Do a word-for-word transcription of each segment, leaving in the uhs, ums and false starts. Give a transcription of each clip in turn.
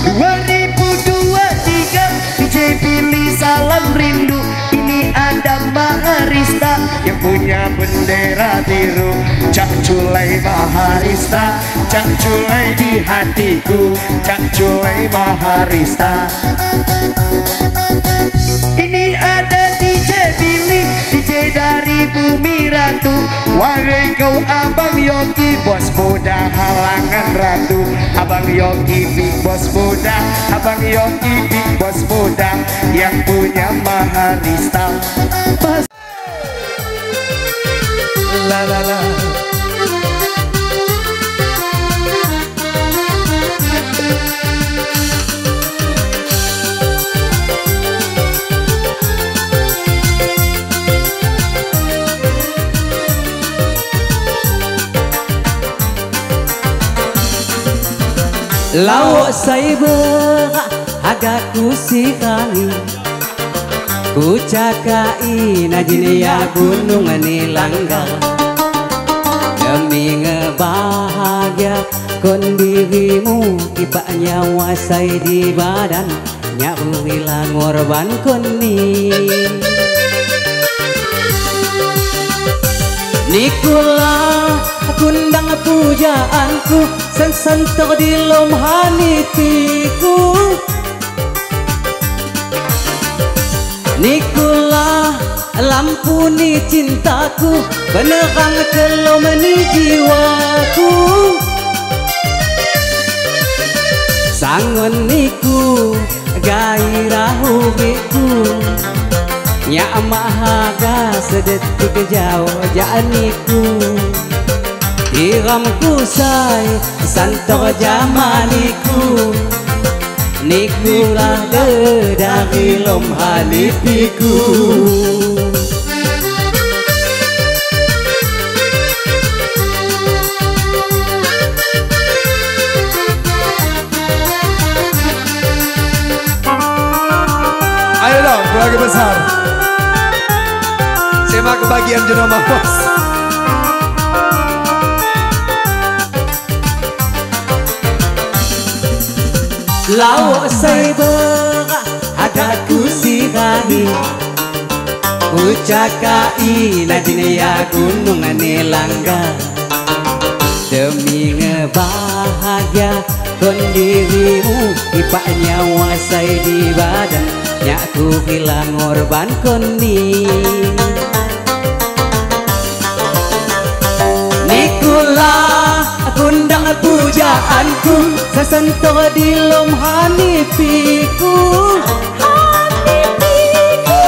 dua ribu dua puluh tiga D J Billy salam rindu. Ini ada Maharista yang punya bendera biru. Cak Culai Maharista, Cak Culai di hatiku, Cak Culai Maharista. Ini ada D J Billy, D J dari Bumi Ratu. Wahai kau Abang Yogi, bos muda halangan ratu. Abang Yogi big bos muda, Abang Yogi big bos muda yang punya Maharista. La la la. Lawak cyber agak kusikani, ku cakai najinia gunung nilangga. Demi ngebahagia kon dirimu, kipaknya wasai di badan, nyabu hilang korban koni. Nikulah kundang pujaanku, sensentor di lom hanitiku. Nikulah lampu ni cintaku, penerang kelom ni jiwaku. Sangon niku gairah huriku, nyak mahaga sedetik jauh janiku. Diramku say santor jamaniku, nikulah de dari lom halipiku. Ayo dong keluarga besar, simak kebagian jenama bos. Lawak cyber ada kusikani, ku cakai najinia gunung nilangga. Demi ngebahagia kon dirimu, kipaknya wasai di badan, nyaku hilang korban koni. Nikulah kundang pujaanku, sesentor di lom hanipiku. Hanipiku.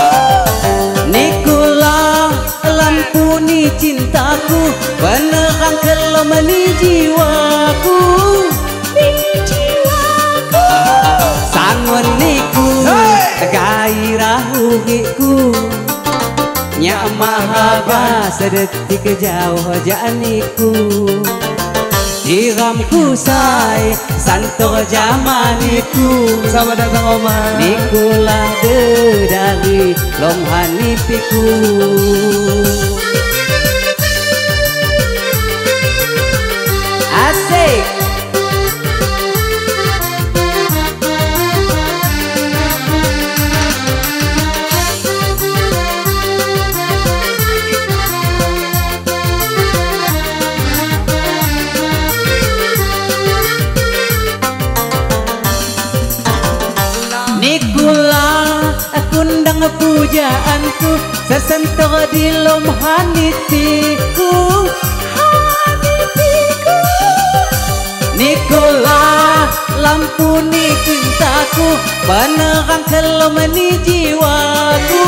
Nikulah lampu ni cintaku, penerang kelom ni jiwaku. Ni jiwaku. Sangon niku gairah huriku, nyak mahaga sedetik jauh janiku. Diramku say santor jamaniku, selamat datang Oma. nikulah de dari lom hanipiku. Asik. Nikulah kundang pujaanku, sesentor di lom hanitiku. Hanitiku. Nikulah lampu ni cintaku, penerang kelom ni jiwaku.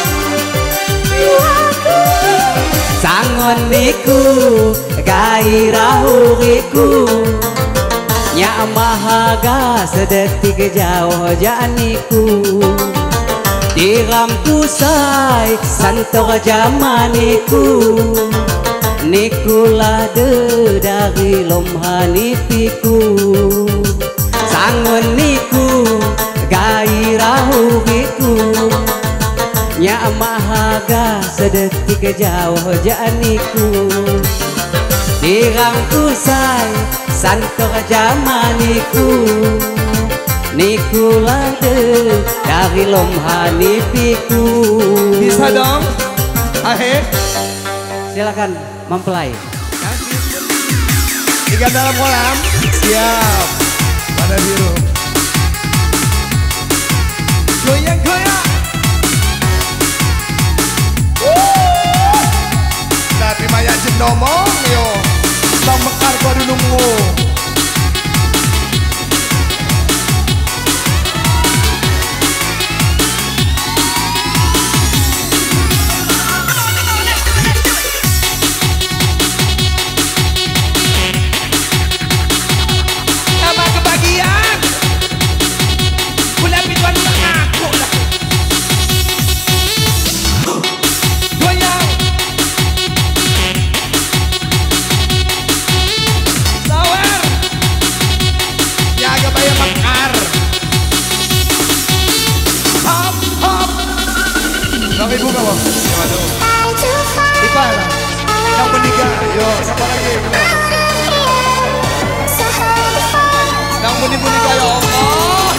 Jiwaku. Sangon niku gairah huriku, nyak mahaga sedetik jauh janiku. Diramku say santor jamaniku, nikulah de dari lom hanipiku. Sangon niku gairah huriku, nyak mahaga sedetik jauh janiku. Dirangku say santor jamaniku, niku lade dari lom hanipiku. Bisa dong? Ahe. Silakan mempelai. Ikan dalam kolam. Siap. Pada biru. Goyang goyang. Tapi maya jendomong yo. Samekar kau dinunggu. Sama ibu kamu? Gimana? Ipa lah. Yang menikah. Yo, siapa lagi? Yang menikah ya Allah.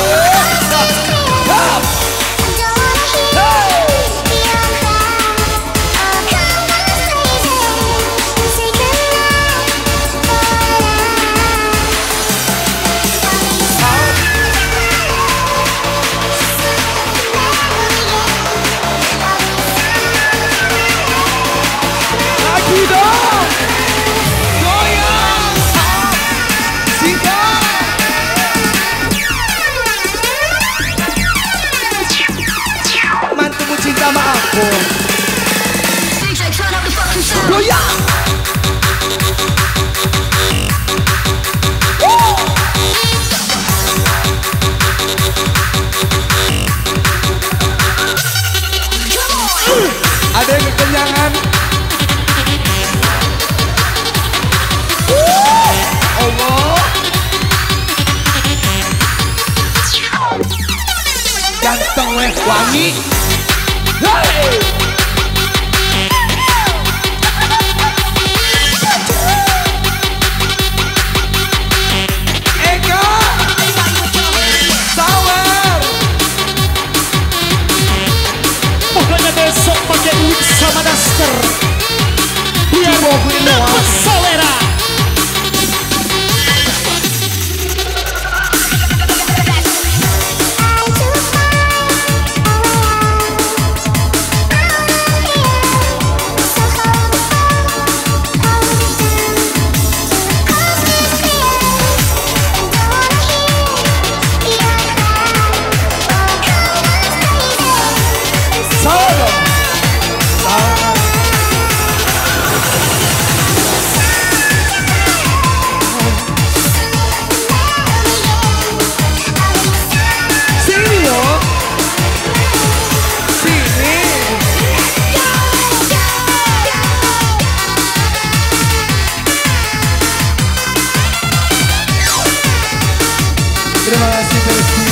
Mantumu cinta sama aku. Goyang. Ada yang kekenyangan. Allah. Ganteng weh, wangi. Hey! Eka Sawer. Pokoknya besok pakai wig sama daster. Biar dapat selera. Terima kasih Besti.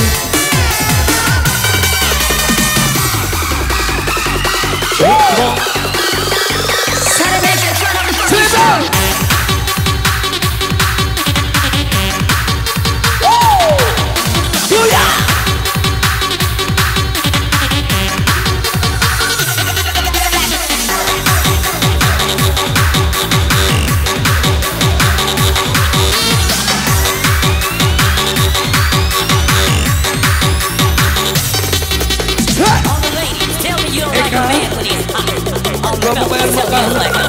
Kamu bayar makan.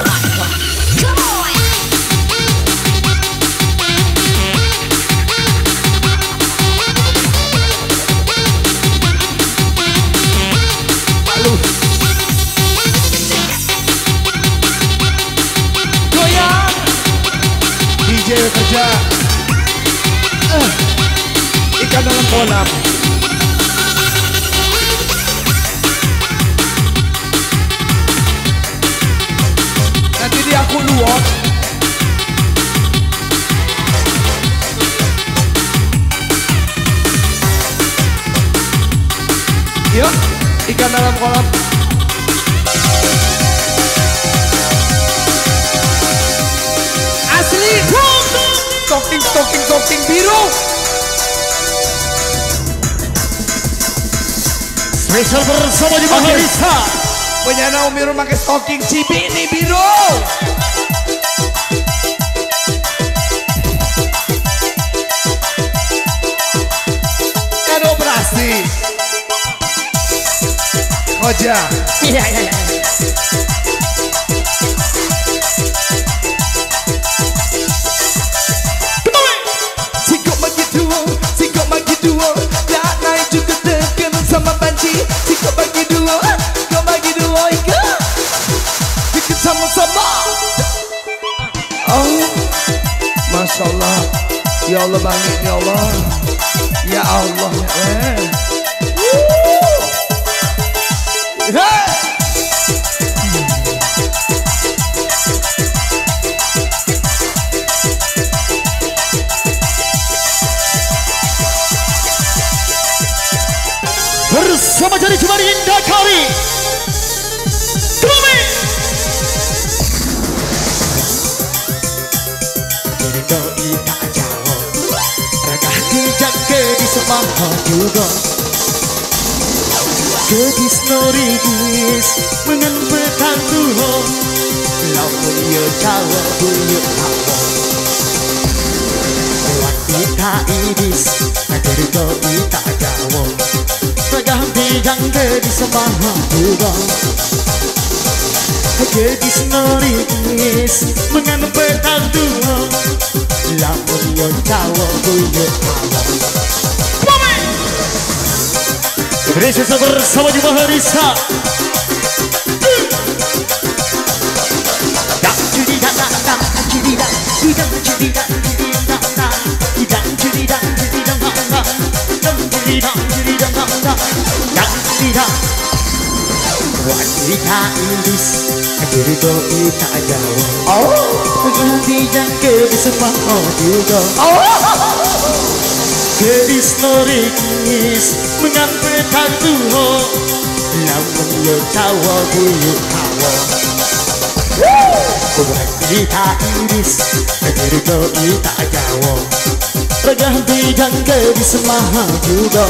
Goyang. D J kerja. Uh, ikan dalam kolam. Nanti dia aku luot. Yuk, ikan dalam kolam. Asli. Talking, talking, talking biru. Spesial bersama di Maharisa. Penyana Umiru pakai stocking Cibini biru. Kan operasi. Koja. Iya iya iya. Sikok bagi dua, sikok bagi dua. Tak naik juga tekan sama banci. Sikok bagi dua, sikok bagi dua ikut. Ikut sama-sama. Oh, Masya Allah. Ya Allah bangit ya Allah. Ya Allah ya Allah. Hey! Bersama Jadi Jemari Indah Kari Kami Doi tak jawab Ragah dijaga di semaha juga Gadis norigis Mengenpetan Tuhan Lawan ia jawab buyuk hawa Wanita ibis Agar doi tak jawab Ragah dijaga di semaha juga Gadis norigis Mengenpetan Tuhan Lawan ia jawab buyuk hawa Indonesia bersama di Maharisa. Dang judi dang dang dang judi dang dang judi dang judi dang dang dang judi dang judi dang dang dang judi dang judi dang dang dang judi dang. Wanita iblis diri doi tak jauh. Oh, ganti jangka di semua juga. Oh. Gadis norigis mengampetan Tuhan Lamun yo cawa buyuk hawa Wanita iris Diri doi tak jawa Ragah dijangka di semaha juga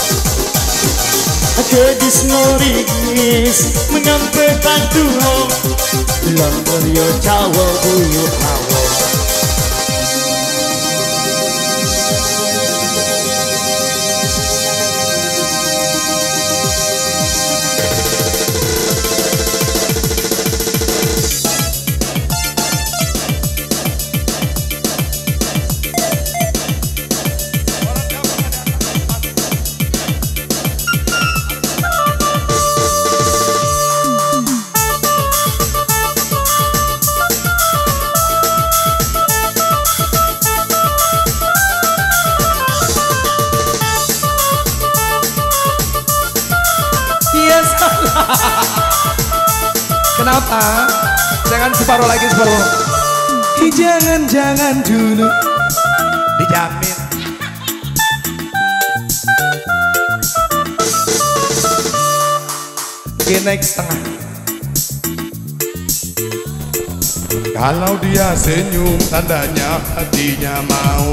Gadis norigis mengampetan Tuhan Lamun yo cawa buyuk hawa Kenapa? Jangan separuh lagi separuh. Jangan-jangan dulu dijamin. Oke, naik setengah. Kalau dia senyum tandanya hatinya mau.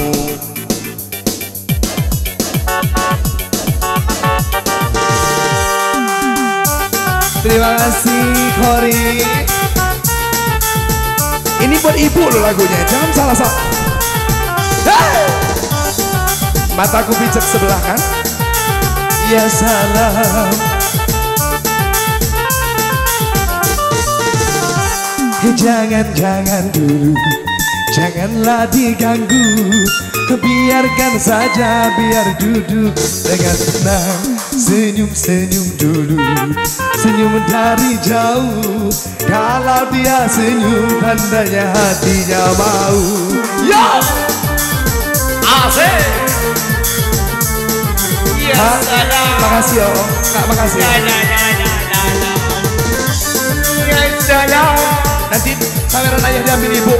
Terima kasih Kori. Ini buat ibu loh lagunya, jangan salah-salah. Hey! Mataku pijak sebelah kan? Ya salam. Jangan-jangan dulu, janganlah diganggu. Biarkan saja, biar duduk dengan tenang. Senyum-senyum dulu, senyum dari jauh. Kalau dia senyum, tandanya hatinya mau. Yo! Asik! Ya salam. Makasih yo, Kak, makasih. Ya, ya, ya, ya, ya. Ya salam. Nanti pangeran ayah diambil ibu.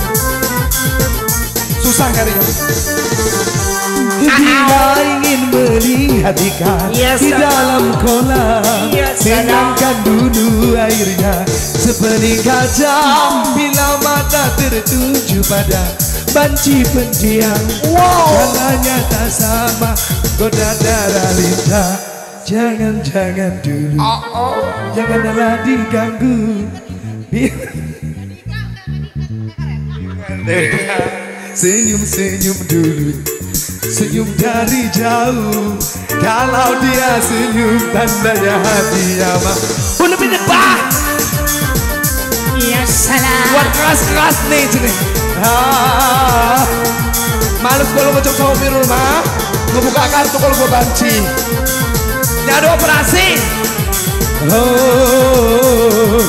Susah carinya. Bila ingin melihat ikan yes, di dalam kolam, yes, hilangkan dulu airnya sepening kaca. Bila mata tertuju pada banci pendiam, wow. Jalannya tak sama, goda darah lintah. Jangan-jangan dulu, oh, oh. Janganlah diganggu. Senyum-senyum dulu, senyum dari jauh. Kalau dia senyum tandanya hati ama. Oh lebih depan. Ya salah. Buat keras-keras nih sini. Ah, males kalau ngecek sama di rumah, ngebuka kartu kalau gue banci. Nyadu operasi. Oh,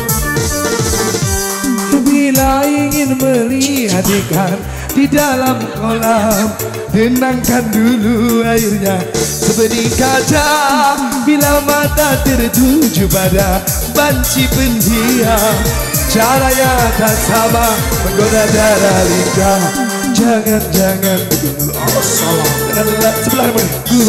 bila ingin melihat ikan di dalam kolam, tenangkan dulu airnya sebening kaca. Bila mata tertuju pada banci pendiam, caranya tak sama menggoda darah lidah. Jangan-jangan oh salah sebelah menku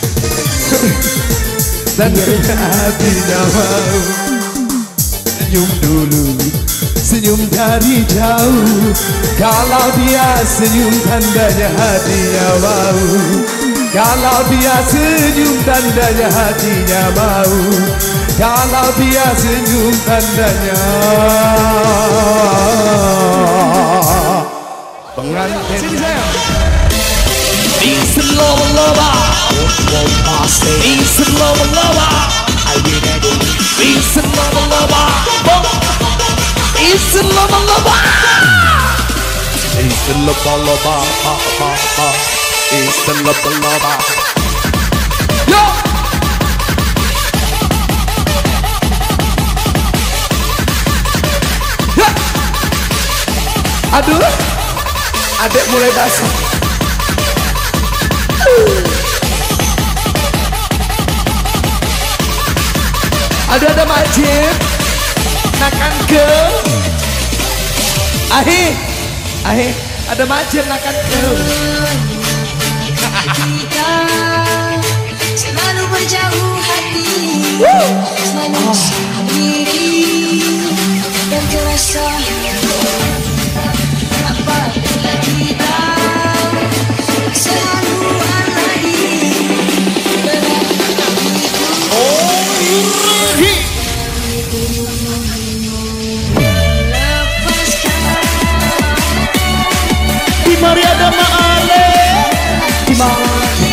dan hatinya mau senyum dulu, senyum dari jauh. Kalau dia senyum tandanya hatinya mau. Kalau dia senyum tandanya hatinya mau. Kalau dia senyum tandanya pengantin. Sini saya. It's love lover. It's love lover. It's love lover. It's love lover. It's love lover. It's love lover. Yo. Aduh, adek mulai basah. Aduh ada majib, nakan ke. Ahi, ahi, ada majib nakan ke. Kita selalu berjauh hati, selalu sendiri dan terasa. Apabila kita selalu lagi Oh, Rahi. Di mari ada maale. Di mana?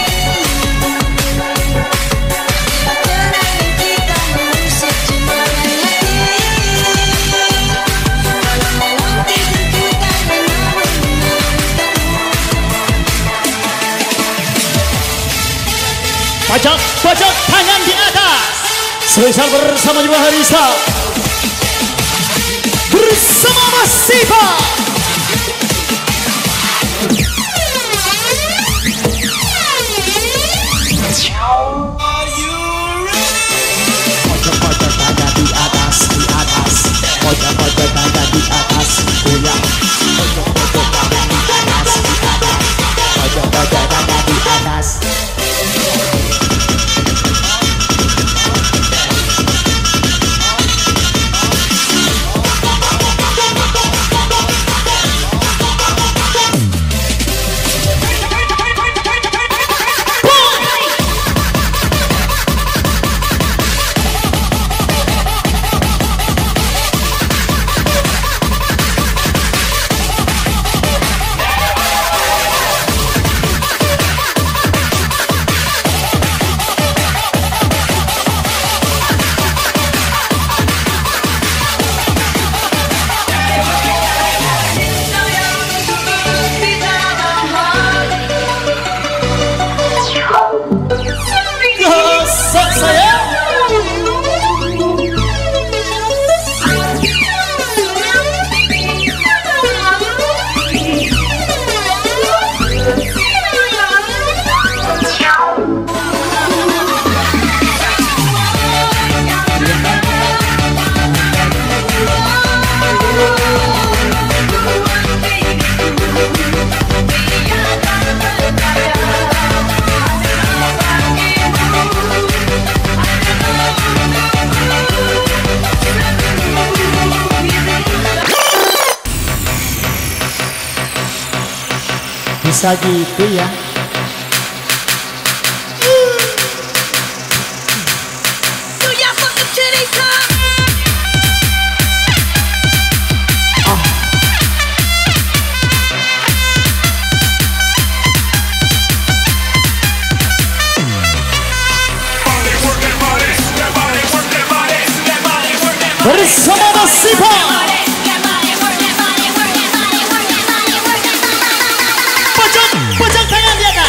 Pajak, pajak tangan di atas. Spesial bersama Jiwa Harisa, bersama Mas Siva. Pojok-pojok tangan di atas, di atas. Pojok-pojok tangan di atas, goyang. Pojok-pojok tangan di atas, di atas. Pojok-pojok tangan di atas. Bisa gitu ya. bersama Nasiba. Pojok, pojok tangan di atas.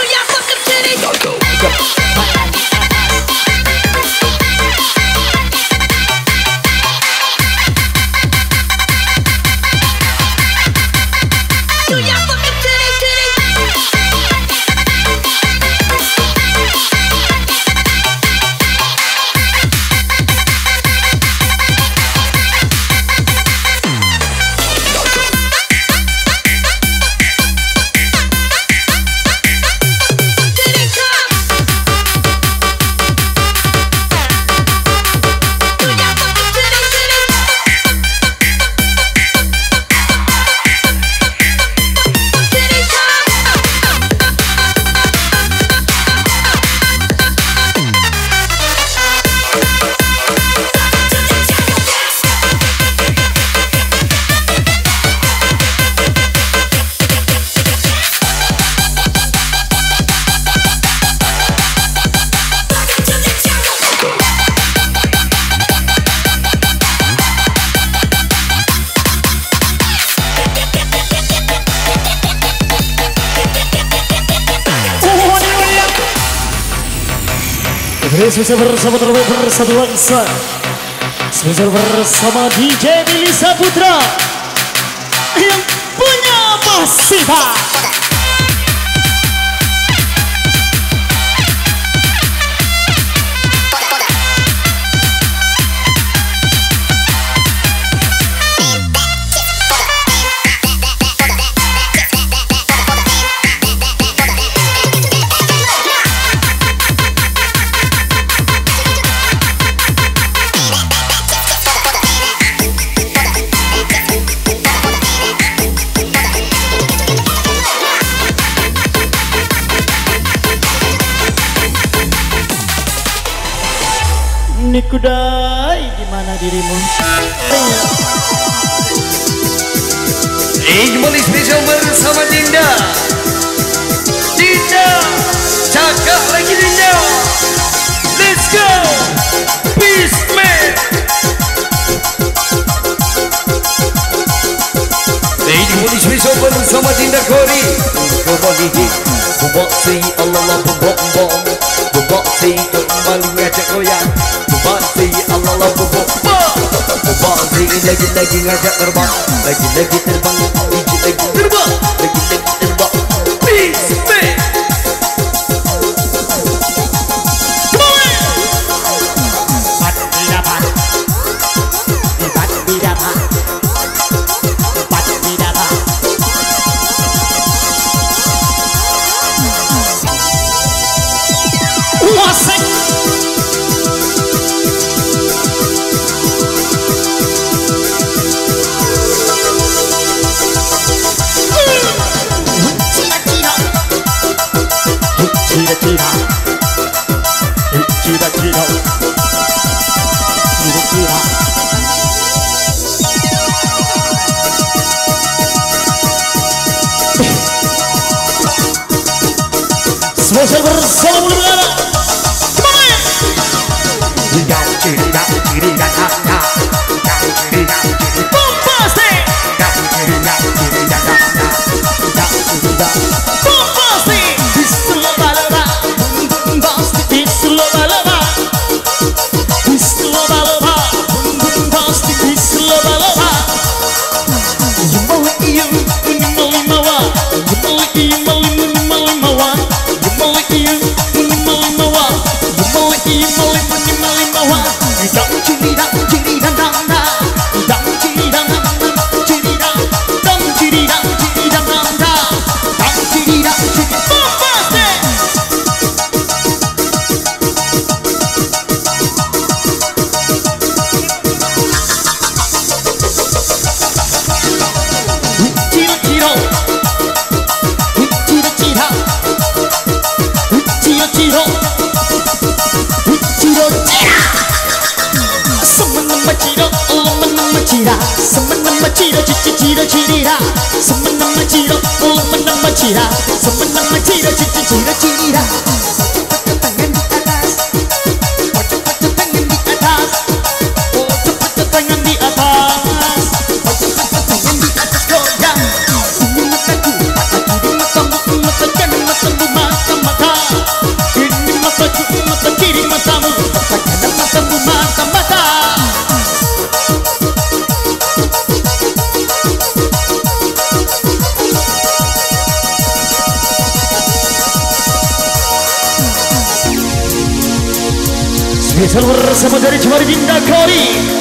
Spesial bersama terbaik bersatu bangsa. Spesial bersama D J Billy Saputra yang punya Nasiba. Nikudai, di mana dirimu? Eh, kembali spesial bersama Dinda. Dinda, cakap lagi Dinda. Let's go, Peace Man. Eh, kembali spesial bersama Dinda Kori. Kembali buat si Allah Allah bom bom, buat si kembali ngajak goyang. Basi Allah Allah bubuk Basi lagi-lagi ngajak terbang Lagi-lagi terbang Lagi-lagi terbang Lagi-lagi terbang Peace Man. Bat bidapat Bat bidapat Bat bidapat Wasik. Cita-cita, cita-cita, cita-cita. Spesial bersama Bulu Negara. Semuanya. Yang cerita, cerita, cerita, cerita, bombastic. Yang cerita, cerita, cerita, cerita, bombastic. Cira cira cira cira semenama cira oh menama cira semenama cira cira cira cira tangan di atas tangan di atas oh tangan Spesial bersama dari Cemari Dinda Kori.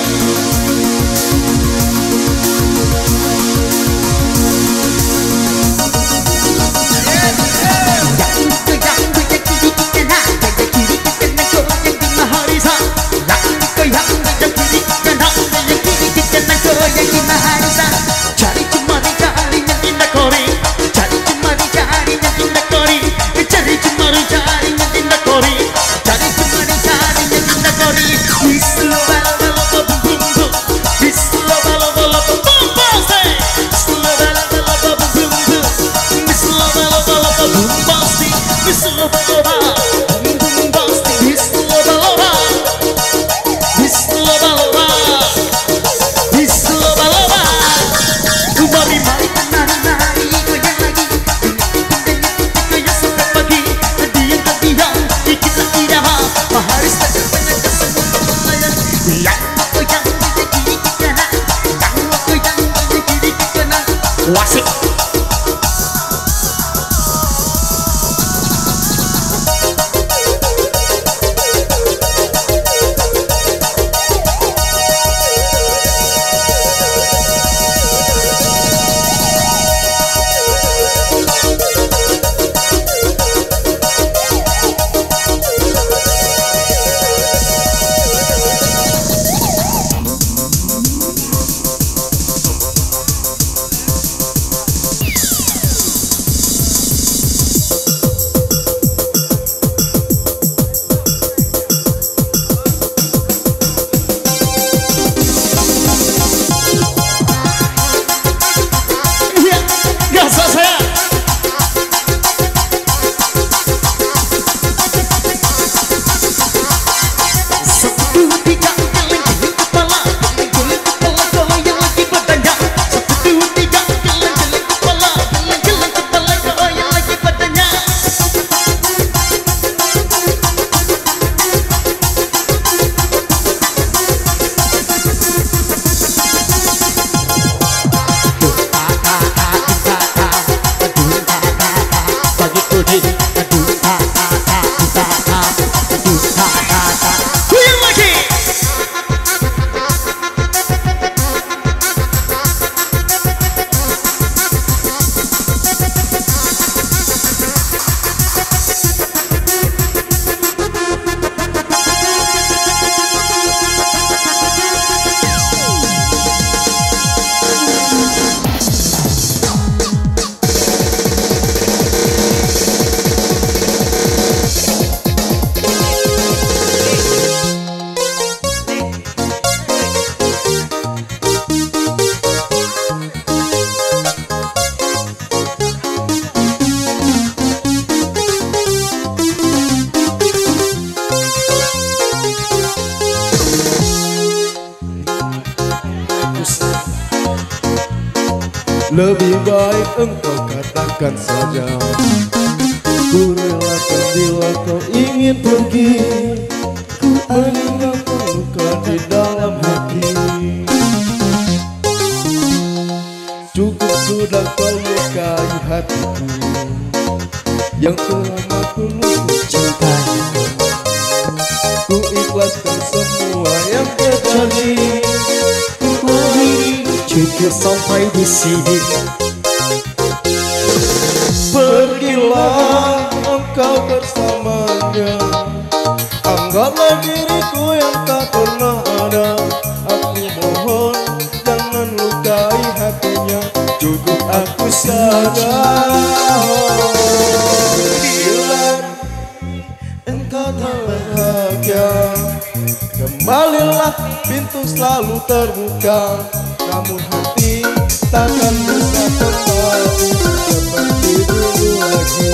Wasik. Lebih baik engkau katakan saja, ku relakan bila kau ingin pergi, ku meninggalkan luka di dalam hati. Cukup sudah kau lukai hatiku yang telah tulus cintanya. Ku ikhlaskan semua yang terjadi, ku akhiri Jika sampai di sini, pergilah engkau bersamanya. Anggaplah diriku yang tak pernah ada. Aku mohon jangan lukai hatinya, cukup aku saja. Bila engkau tak bahagia, kembalilah, pintu selalu terbuka. Namun hati takkan bisa kembali seperti dulu lagi.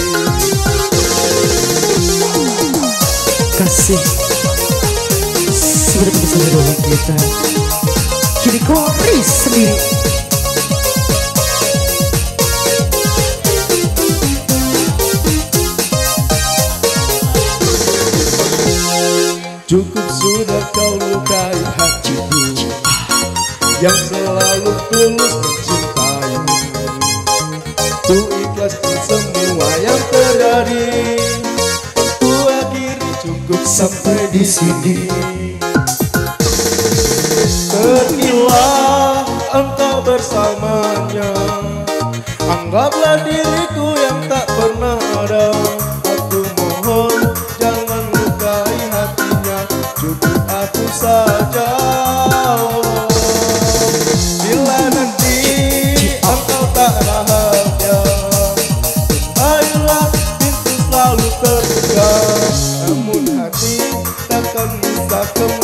kasih sebenarnya bisa menolong kita. Kini kau ris sendiri. Cukup sudah kau lukai hatiku yang selalu tulus mencintaimu. Ku ikhlaskan semua yang terjadi, ku akhiri cukup sampai di sini. Pergilah engkau bersamanya, anggaplah diriku yang tak pernah ada. Aku mohon jangan lukai hatinya, cukup aku saja. Bila nanti engkau tak bahagia, ayolah pintu selalu terbuka, namun hati takkan bisa kembali.